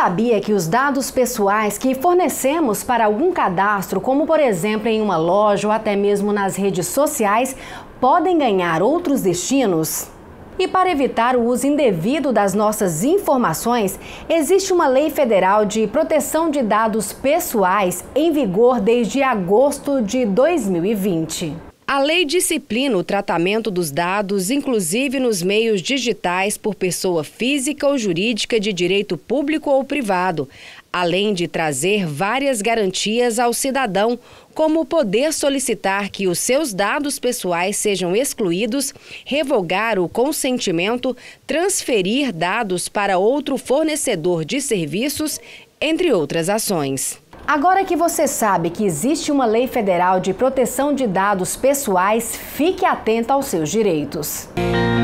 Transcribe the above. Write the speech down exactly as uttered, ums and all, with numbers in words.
sabia que os dados pessoais que fornecemos para algum cadastro, como por exemplo em uma loja ou até mesmo nas redes sociais, podem ganhar outros destinos? E para evitar o uso indevido das nossas informações, existe uma lei federal de proteção de dados pessoais em vigor desde agosto de dois mil e vinte. A lei disciplina o tratamento dos dados, inclusive nos meios digitais, por pessoa física ou jurídica de direito público ou privado, além de trazer várias garantias ao cidadão, como poder solicitar que os seus dados pessoais sejam excluídos, revogar o consentimento, transferir dados para outro fornecedor de serviços, entre outras ações. Agora que você sabe que existe uma lei federal de proteção de dados pessoais, fique atento aos seus direitos.